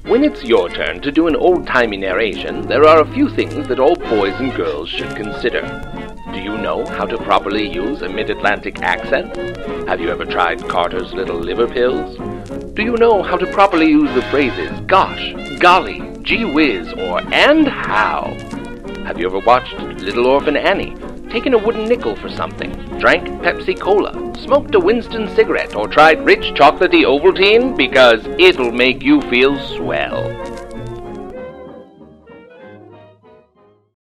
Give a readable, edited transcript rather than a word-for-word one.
When it's your turn to do an old-timey narration, there are a few things that all boys and girls should consider. Do you know how to properly use a mid-Atlantic accent? Have you ever tried Carter's Little Liver Pills? Do you know how to properly use the phrases gosh, golly, gee whiz, or and how? Have you ever watched Little Orphan Annie, taken a wooden nickel for something, drank Pepsi-Cola, smoked a Winston cigarette, or tried rich chocolatey Ovaltine? Because it'll make you feel swell.